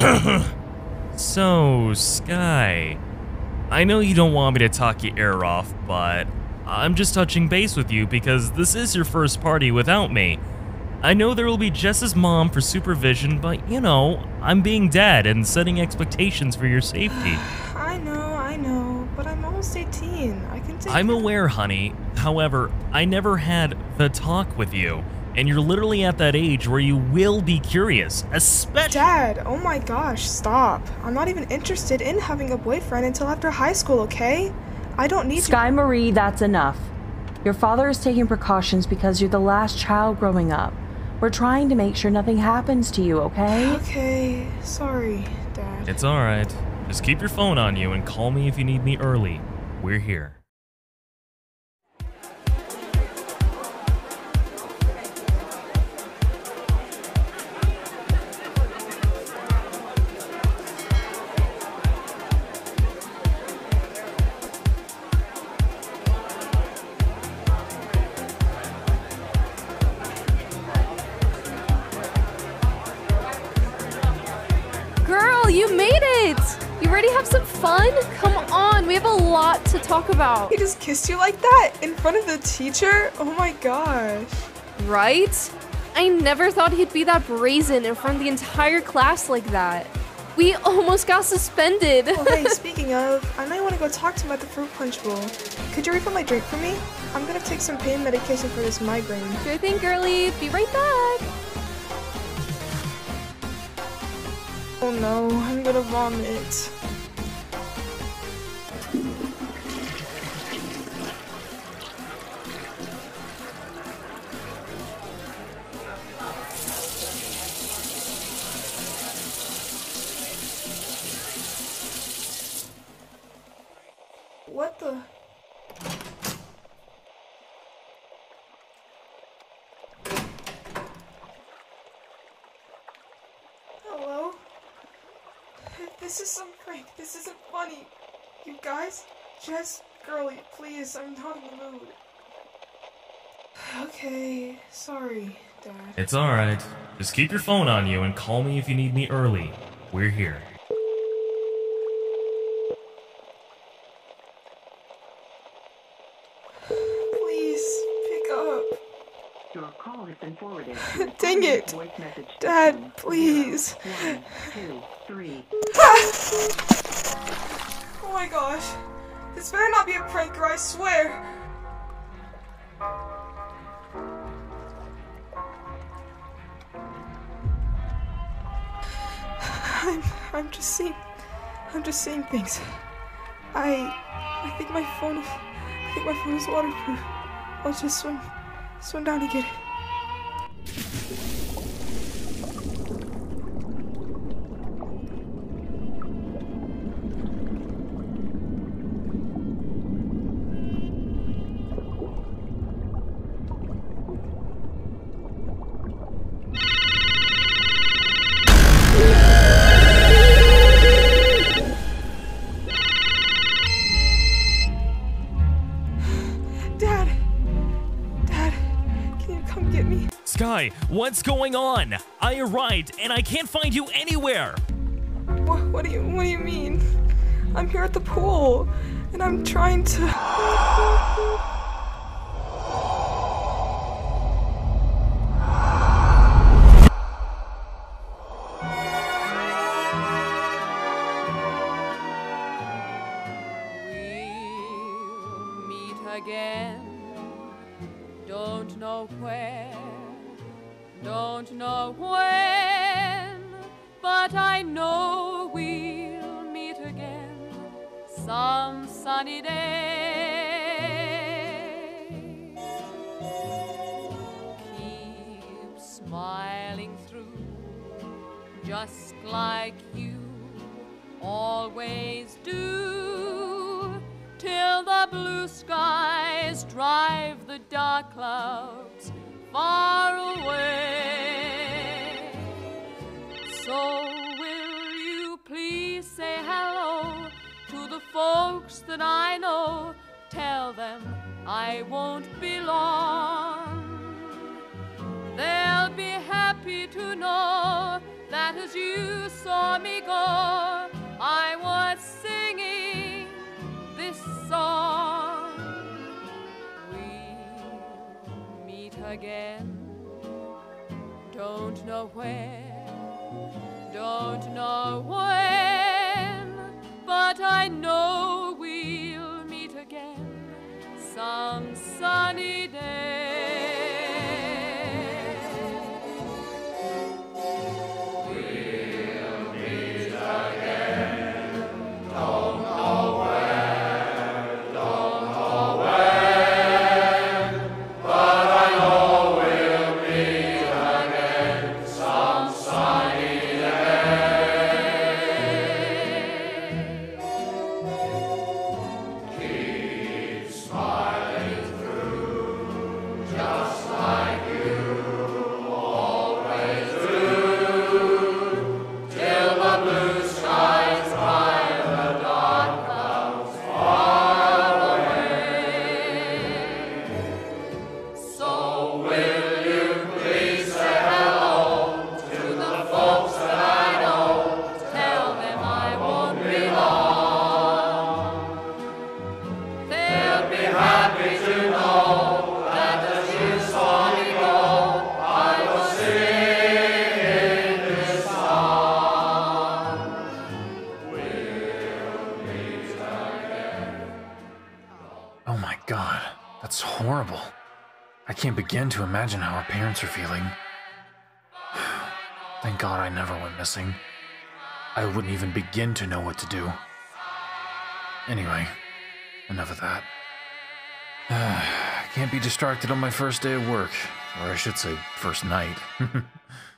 So, Skye, I know you don't want me to talk your ear off, but I'm just touching base with you because this is your first party without me. I know there will be Jess's mom for supervision, but you know, I'm being dad and setting expectations for your safety. I know, but I'm almost 18. I can take I'm aware, honey. However, I never had the talk with you. And you're literally at that age where you will be curious, especially— Dad, oh my gosh, stop. I'm not even interested in having a boyfriend until after high school, okay? I don't need Skye Marie, that's enough. Your father is taking precautions because you're the last child growing up. We're trying to make sure nothing happens to you, okay? Okay, sorry, Dad. It's alright. Just keep your phone on you and call me if you need me early. We're here. You made it! You ready to have some fun? Come on, we have a lot to talk about. He just kissed you like that? In front of the teacher? Oh my gosh. Right? I never thought he'd be that brazen in front of the entire class like that. We almost got suspended. Oh, hey, speaking of, I might want to go talk to him at the fruit punch bowl. Could you refill my drink for me? I'm gonna take some pain medication for this migraine. Sure thing, girly. Be right back. Oh no, I'm gonna vomit. What the? Hello? This is some prank. This isn't funny. You guys? Jess, girly, please, I'm not in the mood. Okay, sorry, Dad. It's alright. Just keep your phone on you and call me if you need me early. We're here. Please, pick up. Your call has been forwarded. Dang it! Dad, please. 1, 2, 3. Oh my gosh. This better not be a prank, or I swear. I'm just seeing things. I think my phone is waterproof. I'll just swim down and get it. Skye, what's going on? I arrived and I can't find you anywhere. What do you mean? I'm here at the pool and I'm trying to. We'll meet again. Don't know where. Don't know when, but I know we'll meet again some sunny day. Keep smiling through, just like you always do, till the blue skies drive the dark clouds far away. So will you please say hello to the folks that I know? Tell them I won't be long. They'll be happy to know that as you saw me go, I was singing this song. We'll meet again. Don't know where, don't know when, but I know we'll meet again some sunny day. We'll meet again, don't know where, don't know when, but I know we'll meet again some sunny day. Keep smiling through, just like you always do, till the blue skies drive the dark clouds far away. So will you please say hello to the folks that I know? Tell them I won't be long. They'll be happy to know that as you saw me go, I was singing this song. We'll meet again. Oh my god, that's horrible. I can't begin to imagine how our parents are feeling. Thank God I never went missing. I wouldn't even begin to know what to do. Anyway, enough of that. I can't be distracted on my first day of work, or I should say, first night.